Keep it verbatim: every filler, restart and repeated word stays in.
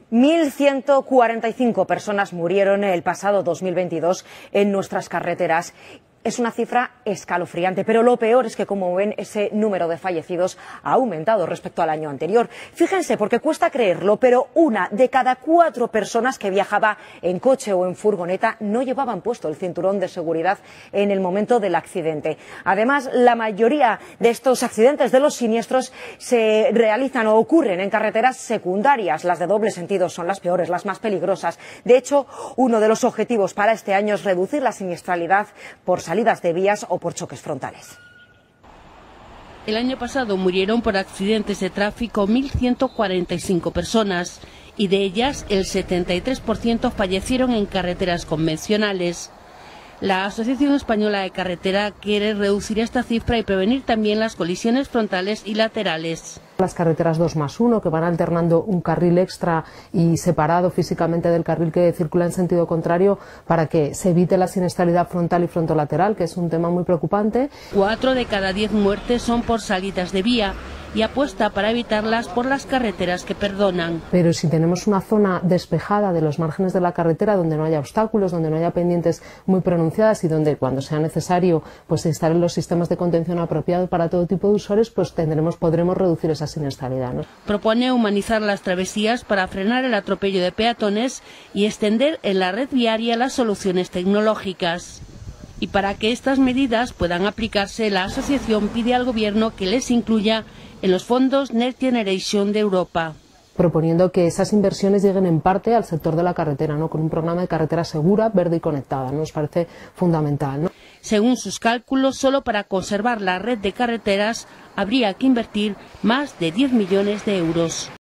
mil ciento cuarenta y cinco personas murieron el pasado dos mil veintidós en nuestras carreteras. Es una cifra escalofriante, pero lo peor es que, como ven, ese número de fallecidos ha aumentado respecto al año anterior. Fíjense, porque cuesta creerlo, pero una de cada cuatro personas que viajaba en coche o en furgoneta no llevaban puesto el cinturón de seguridad en el momento del accidente. Además, la mayoría de estos accidentes, de los siniestros, se realizan o ocurren en carreteras secundarias. Las de doble sentido son las peores, las más peligrosas. De hecho, uno de los objetivos para este año es reducir la siniestralidad por salidas de vías o por choques frontales. El año pasado murieron por accidentes de tráfico mil ciento cuarenta y cinco personas y de ellas el setenta y tres por ciento fallecieron en carreteras convencionales. La Asociación Española de Carretera quiere reducir esta cifra y prevenir también las colisiones frontales y laterales. Las carreteras dos más uno, que van alternando un carril extra y separado físicamente del carril que circula en sentido contrario para que se evite la siniestralidad frontal y frontolateral, que es un tema muy preocupante. Cuatro de cada diez muertes son por salidas de vía y apuesta para evitarlas por las carreteras que perdonan. Pero si tenemos una zona despejada de los márgenes de la carretera donde no haya obstáculos, donde no haya pendientes muy pronunciadas y donde cuando sea necesario pues se instalen los sistemas de contención apropiados para todo tipo de usuarios, pues tendremos, podremos reducir esa siniestralidad, ¿no? Propone humanizar las travesías para frenar el atropello de peatones y extender en la red viaria las soluciones tecnológicas. Y para que estas medidas puedan aplicarse, la asociación pide al Gobierno que les incluya en los fondos Next Generation de Europa, proponiendo que esas inversiones lleguen en parte al sector de la carretera, ¿no? Con un programa de carretera segura, verde y conectada, ¿no? Nos parece fundamental, ¿no? Según sus cálculos, solo para conservar la red de carreteras habría que invertir más de diez millones de euros.